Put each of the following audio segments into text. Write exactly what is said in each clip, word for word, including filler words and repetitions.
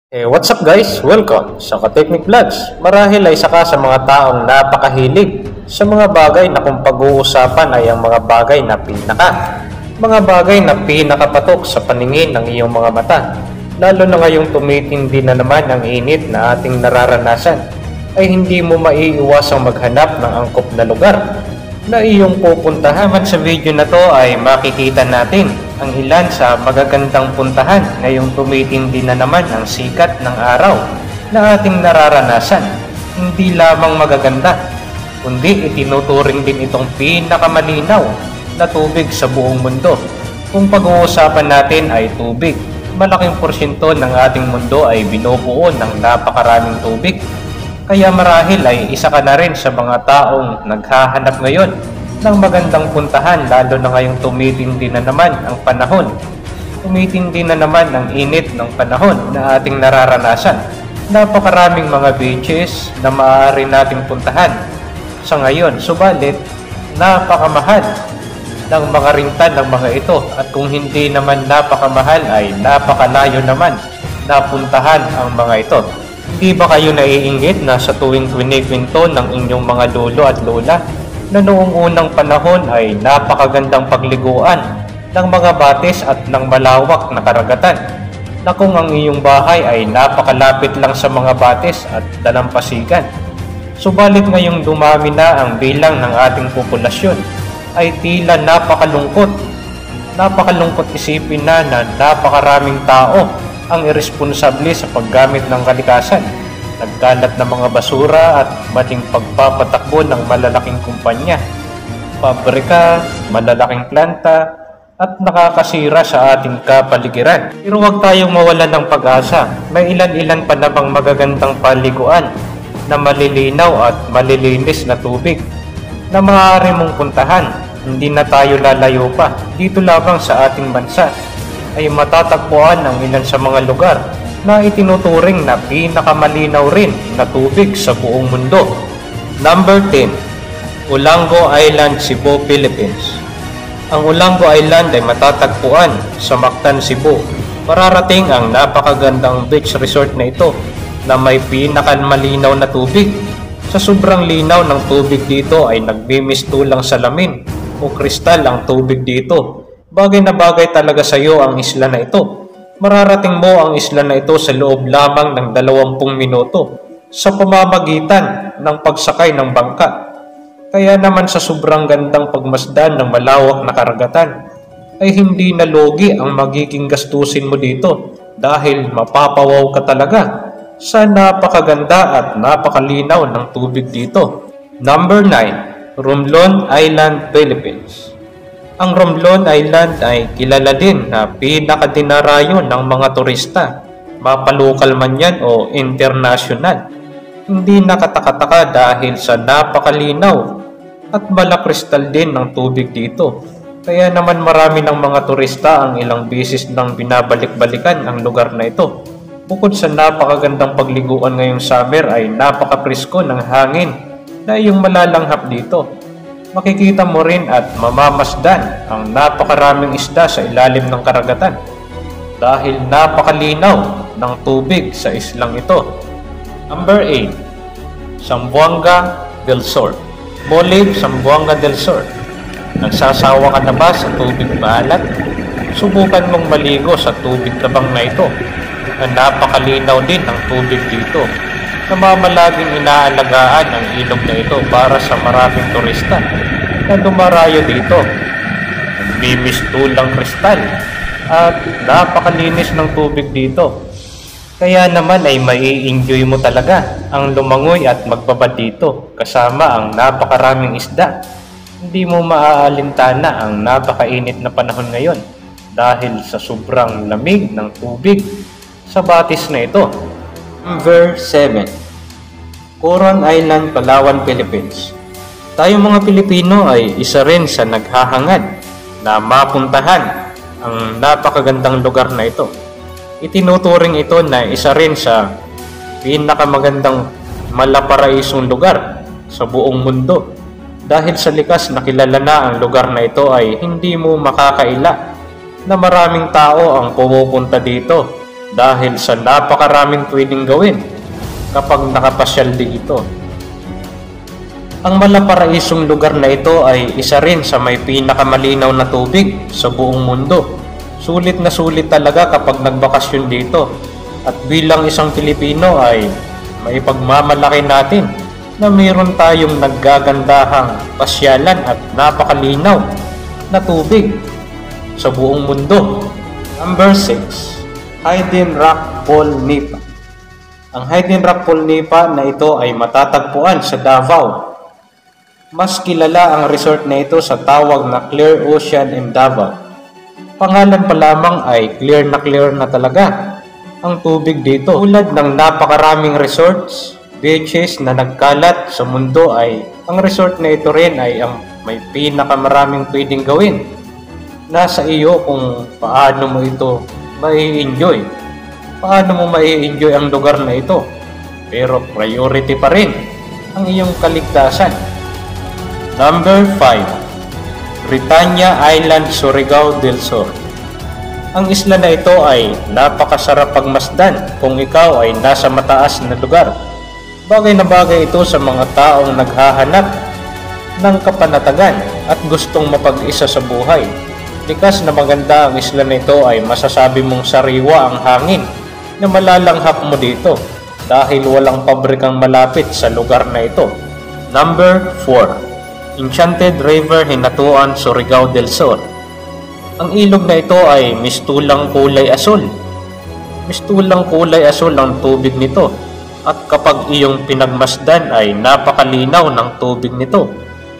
Eh, what's up guys? Welcome sa Ka-Technic Vlogs. Marahil ay saka sa mga taong napakahilig sa mga bagay na kung pag-uusapan ay ang mga bagay na pinaka. Mga bagay na pinakapatok sa paningin ng iyong mga mata. Lalo na ngayong tumitindi na naman ang init na ating nararanasan, ay hindi mo maiiwasang maghanap ng angkop na lugar na iyong pupuntahan. At sa video na to ay makikita natin ang ilan sa magagandang puntahan ngayong tumitindi na naman ang sikat ng araw na ating nararanasan. Hindi lamang magaganda, kundi itinuturing din itong pinakamalinaw na tubig sa buong mundo. Kung pag-uusapan natin ay tubig, malaking porsyento ng ating mundo ay binubuo ng napakaraming tubig. Kaya marahil ay isa ka na rin sa mga taong naghahanap ngayon ng magandang puntahan, lalo na ngayong tumitindi na naman ang panahon. Tumitindi na naman ang init ng panahon na ating nararanasan. Napakaraming mga beaches na maaari nating puntahan sa ngayon. Subalit, napakamahal ng mga rintan ng mga ito. At kung hindi naman napakamahal ay napakalayo naman na puntahan ang mga ito. Hindi ba kayo naiinggit na sa tuwing kwinikwento ng inyong mga lolo at lola na noong unang panahon ay napakagandang pagliguan ng mga batis at ng malawak na karagatan, na kung ang iyong bahay ay napakalapit lang sa mga batis at dalampasigan? Subalit ngayong dumami na ang bilang ng ating populasyon, ay tila napakalungkot. Napakalungkot isipin na na napakaraming tao ang irresponsable sa paggamit ng kalikasan. Nagkalat na mga basura at maling pagpapatakbo ng malalaking kumpanya, pabrika, malalaking planta, at nakakasira sa ating kapaligiran. Pero huwag tayong mawalan ng pag-asa. May ilan-ilan pa namang magagandang paliguan na malilinaw at malilinis na tubig na maaari mong puntahan. Hindi na tayo lalayo pa. Dito lamang sa ating bansa ay matatagpuan ang ilan sa mga lugar na itinuturing na pinakamalinaw rin na tubig sa buong mundo. Number ten. Olango Island, Cebu, Philippines. Ang Olango Island ay matatagpuan sa Mactan, Cebu. Mararating ang napakagandang beach resort na ito na may pinakamalinaw na tubig. Sa sobrang linaw ng tubig dito ay nagbimistulang salamin o kristal ang tubig dito. Bagay na bagay talaga sa iyo ang isla na ito. Mararating mo ang isla na ito sa loob lamang ng dalawampung minuto sa pamamagitan ng pagsakay ng bangka. Kaya naman sa sobrang gandang pagmasdan ng malawak na karagatan, ay hindi na lugi ang magiging gastusin mo dito dahil mapapawaw ka talaga sa napakaganda at napakalinaw ng tubig dito. Number nine. Romblon Island, Philippines. Ang Romblon Island ay kilala din na pinakadinarayo ng mga turista, mapalokal man yan o international. Hindi nakatakataka dahil sa napakalinaw at malakristal din ng tubig dito. Kaya naman marami ng mga turista ang ilang beses nang binabalik-balikan ang lugar na ito. Bukod sa napakagandang pagliguan ngayong summer ay napakapresko ng hangin na iyong malalanghap dito. Makikita mo rin at mamamasdan ang napakaraming isda sa ilalim ng karagatan dahil napakalinaw ng tubig sa islang ito. Number eight. Zamboanga del Sur. Molib, Zamboanga del Sur. Nagsasawa ka na ba sa tubig maalat? Subukan mong maligo sa tubig tabang na ito na napakalinaw din ng tubig dito. Namamalaging inaalagaan ang ilog na ito para sa maraming turista na dumarayo dito. Nagbimistulang kristal at napakalinis ng tubig dito. Kaya naman ay mai-enjoy mo talaga ang lumangoy at magbabad dito kasama ang napakaraming isda. Hindi mo maaalintana ang napakainit na panahon ngayon dahil sa sobrang lamig ng tubig sa batis na ito. Number seven. Coron Island, Palawan, Philippines. Tayo mga Pilipino ay isa rin sa naghahangad na mapuntahan ang napakagandang lugar na ito. Itinuturing ito na isa rin sa pinakamagandang malaparaisong lugar sa buong mundo. Dahil sa likas na kilala na ang lugar na ito, ay hindi mo makakaila na maraming tao ang pumupunta dito. Dahil sa sobrang ganda ng lugar na ito, ay napakaganda ng lugar na ito. Kaya naman marami ng mga turista ang itinuturing na isa rin sa pinakamagandang malaparaisong lugar sa buong mundo. Dahil sa likas na kilala na ang lugar na ito, ay hindi mo makakaila na maraming tao ang pumupunta dito. dahil sa napakaraming pwedeng gawin kapag nakapasyal dito. Ang Malaparaisong lugar na ito ay isa rin sa may pinakamalinaw na tubig sa buong mundo. Sulit na sulit talaga kapag nagbakasyon dito, at bilang isang Pilipino ay maipagmamalaki natin na mayroon tayong naggagandahang pasyalan at napakalinaw na tubig sa buong mundo. Number six. Hidden Rock Pool Nipa. Ang Hidden Rock Pool Nipa na ito ay matatagpuan sa Davao. Mas kilala ang resort na ito sa tawag na Clear Ocean in Davao. Pangalan pa lamang ay clear na clear na talaga ang tubig dito. Tulad ng napakaraming resorts, beaches na nagkalat sa mundo, ay ang resort na ito rin ay ang may pinakamaraming pwedeng gawin. Nasa iyo kung paano mo ito mai-enjoy. Paano mo mai-enjoy ang lugar na ito? Pero priority pa rin ang iyong kaligtasan. Number five. Britannia Island, Surigao del Sur. Ang isla na ito ay napakasarap pagmasdan kung ikaw ay nasa mataas na lugar. Bagay na bagay ito sa mga taong naghahanap ng kapanatagan at gustong mapag-isa sa buhay. Likas na maganda ang isla na ito ay masasabi mong sariwa ang hangin na malalanghap mo dito dahil walang pabrikang malapit sa lugar na ito. Number four. Enchanted River, Hinatuan, Surigao del Sur. Ang ilog na ito ay mistulang kulay asul. Mistulang kulay asul ang tubig nito, at kapag iyong pinagmasdan ay napakalinaw ng tubig nito.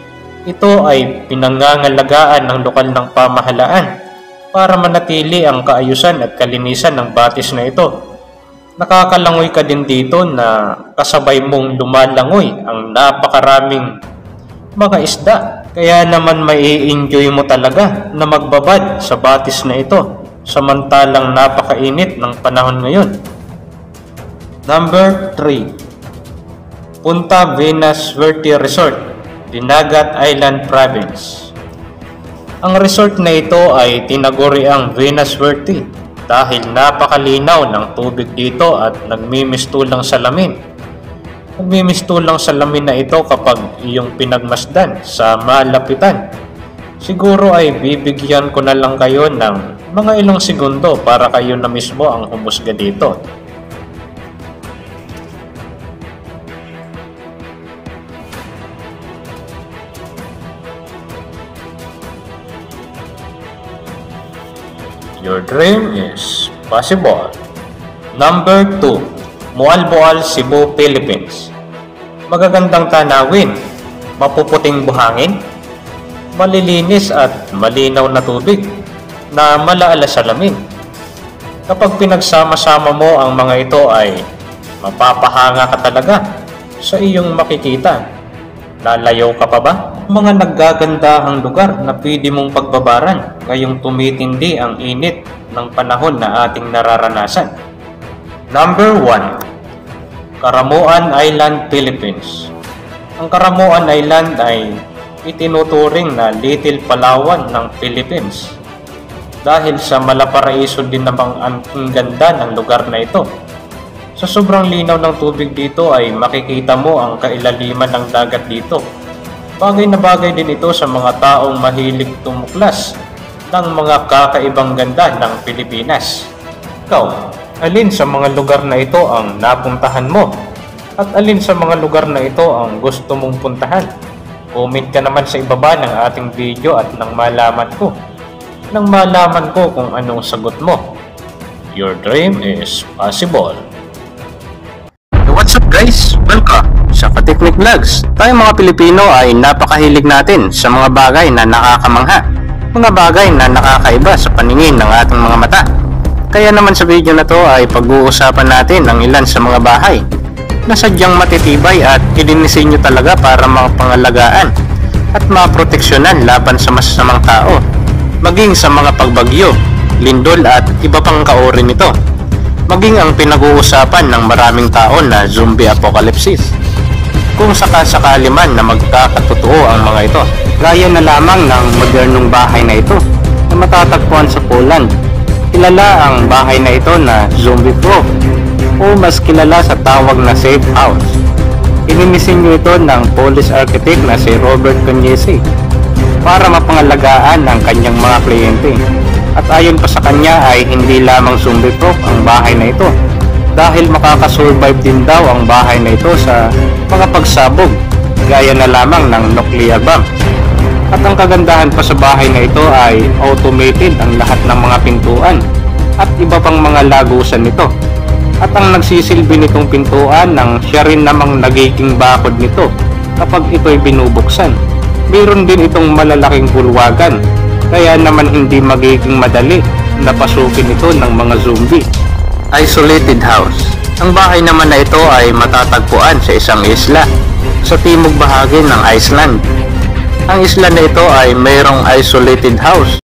Ito ay pinangangalagaan ng lokal ng pamahalaan para manatili ang kaayusan at kalinisan ng batis na ito. Nakakalangoy ka din dito na kasabay mong lumalangoy ang napakaraming mga isda. Kaya naman mai-enjoy mo talaga na magbabad sa batis na ito samantalang napakainit ng panahon ngayon. Number three. Punta Venus Verde Resort, Dinagat Island Province. Ang resort na ito ay tinaguri ang Venus Verde dahil napakalinaw ng tubig dito at nagmimistulang salamin. Nagmimistulang salamin na ito kapag iyong pinagmasdan sa malapitan. Siguro ay bibigyan ko na lang kayo ng mga ilang segundo para kayo na mismo ang humusga dito. Your dream is possible. Number two. Mualboal, Cebu, Philippines. Magagandang tanawin, mapuputing buhangin, malilinis at malinaw na tubig na malaala salamin. Kapag pinagsama-sama mo ang mga ito ay mapapahanga ka talaga sa iyong makikita. Lalayaw ka pa ba? Mga naggagandahang lugar na pwede mong pagbabaran ngayong tumitindi ang init ng panahon na ating nararanasan. Number one. Karamuan Island, Philippines. Ang Karamuan Island ay itinuturing na Little Palawan ng Philippines dahil sa Malaparaiso din namang ang ganda ng lugar na ito. Sa sobrang linaw ng tubig dito ay makikita mo ang kailaliman ng dagat dito. Bagay na bagay din ito sa mga taong mahilig tumuklas ng mga kakaibang ganda ng Pilipinas. Ikaw, alin sa mga lugar na ito ang napuntahan mo? At alin sa mga lugar na ito ang gusto mong puntahan? Comment ka naman sa ibaba ng ating video at nang malaman ko. Nang malaman ko kung anong sagot mo. Your dream is possible. Hey, what's up guys? Welcome sa Ka-Teknik Vlogs. Tayo mga Pilipino ay napakahilig natin sa mga bagay na nakakamangha. Mga bagay na nakakaiba sa paningin ng ating mga mata. Kaya naman sa video na to ay pag-uusapan natin ang ilan sa mga bahay na sadyang matitibay at ilinisin nyo talaga para mapangalagaan at maproteksyonan laban sa masasamang tao, maging sa mga pagbagyo, lindol at iba pang kauri nito, maging ang pinag-uusapan ng maraming tao na zombie apocalypse. Kung sakasakali man na magkakatotoo ang mga ito, gaya na lamang ng modernong bahay na ito na matatagpuan sa Poland. Kilala ang bahay na ito na zombie proof o mas kilala sa tawag na safe house. Ininisinyo ito ng Polish architect na si Robert Cagnesi para mapangalagaan ang kanyang mga kliyente. At ayon pa sa kanya ay hindi lamang zombie proof ang bahay na ito dahil makakasurvive din daw ang bahay na ito sa mga pagsabog gaya na lamang ng nuclear bomb. At ang kagandahan pa sa bahay na ito ay automated ang lahat ng mga pintuan at iba pang mga lagusan nito. At ang nagsisilbi nitong pintuan nang siya rin namang nagiging bakod nito kapag ito'y binubuksan. Mayroon din itong malalaking bulwagan kaya naman hindi magiging madali na pasukin ito ng mga zombie. Isolated house. Ang bahay naman na ito ay matatagpuan sa isang isla sa timog bahagi ng Iceland. Ang isla na ito ay mayroong isolated house